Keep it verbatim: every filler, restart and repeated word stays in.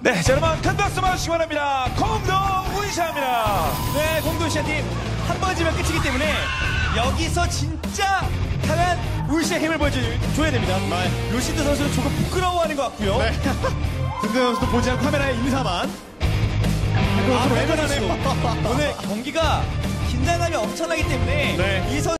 네, 자, 여러분, 큰 박수 맞으시기 바랍니다. 공동 우이샤입니다. 네, 공도시아 팀 한 번 지면 끝이기 때문에 여기서 진짜 강한 울시의 힘을 보여줘야 됩니다. 네. 루시드 선수는 조금 부끄러워하는 것 같고요. 네. 김도현 선수도 보지 않고 카메라에 인사만. 아, 외면하네요. 오늘 경기가 긴장감이 엄청나기 때문에 네. 이 선